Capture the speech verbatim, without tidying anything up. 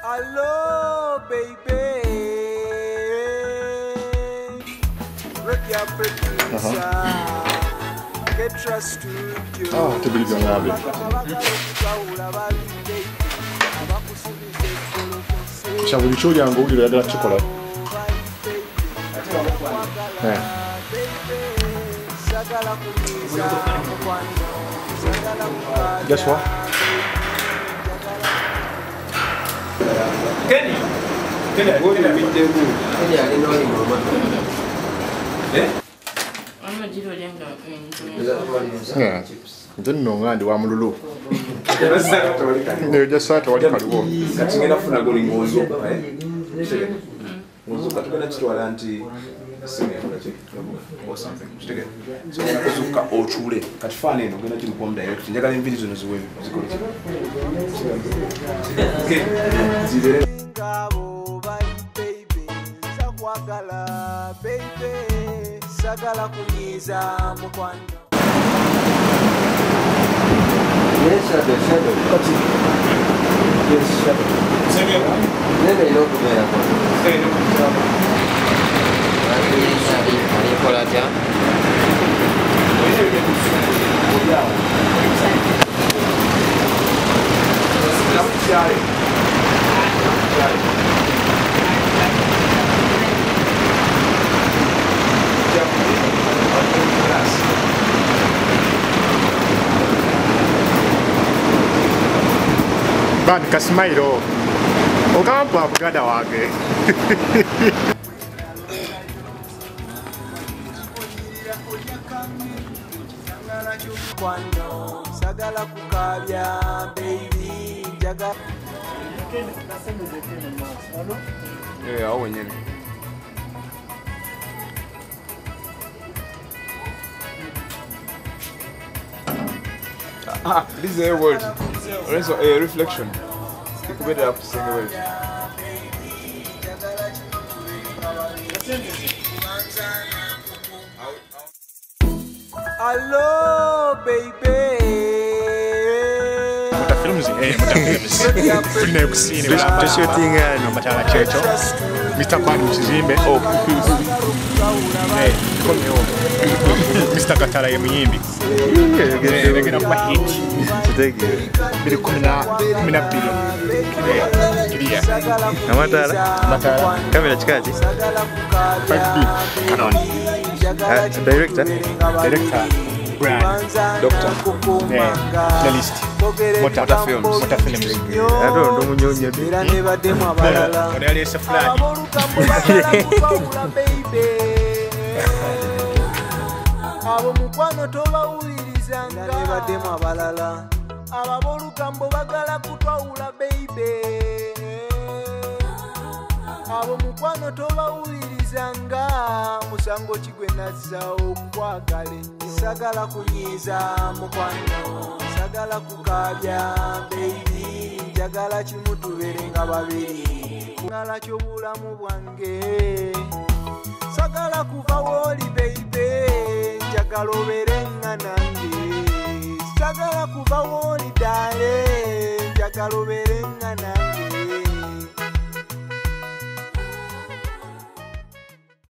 Hello, baby. Ah, te billion nabe. Shabuli cho yango uli la chocolate. Eh. Guess what? Kenny. Kenny, what did we do? Kenny, I didn't know him, Mama. Eh? I'm not doing Yeah. Don't know ngandi wa mululu. Ne just start wali kaliwo. Katingena funa goli ngozo, eh? Ngozo katukana chitwala anti sine olache or something. Chitege. So kuzuka ochule. Katifane no gena chimu pom direct. Njagala imvidi zono ziwe zikolo. Okay. Zibere Ngabo baby sakwagala baby sagala kunyiza mukwano. Yes, shadow, shadow. What's it? Yes, shadow. Say again. Then I don't know where I'm Say no. Ban kasmairo. Ogampa bugada wage. Kwano sagala kukabya baby jaga. Eh, awo nyene. Ah, this is a word. Also a reflection. You could better have to sing a word. Hello, baby. Muta films eh muta films. Fune kusini wala. Just shooting and Matala checho. Mister Badu Msizimbe. Oh. Eh, come on. Mister Katala ya Muyimbi. Eh, legenda kwa hit. Thank you. Bili kumina kumina bili. Kilia. Na Matala? Matala. Kamera chikaji? five B. Canon. Uh, director? Director. Brand. Doctor. Yeah. Playlist. Mota Films. Mota Films. I don't know munyonyo. Era ne bademu abalala. Ono yali ese fulani. Abo mukwano tobawulirizanga ne bademu abalala. Ababolukambo bagala kutwawula baby. Abo mukwano tobawulirizanga musango kigwe nazza okwagala ennyo. Sagala kunyiza mukwano sagala kukabya baby njagala kimu tubeere nga babiri ngala ky'obulamu bwange sagala kuva wooli baby njagala obeere nga nange sagala kuva wooli dale njagala obeere nga nange